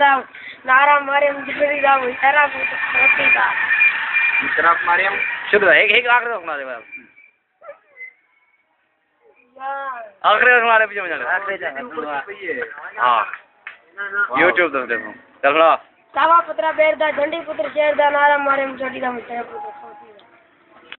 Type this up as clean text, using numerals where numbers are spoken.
दा नारा मरियम जिबरी दा इशारा रोटी दा इशारा मरियम शुरू है एक आखिरी सुना दे आखिरी सुना दे पीछे हां YouTube तो देखो चल रहा सावा पुत्रा बेर दा झंडी पुत्र शेर दा नारा मरियम छोटी दा इशारा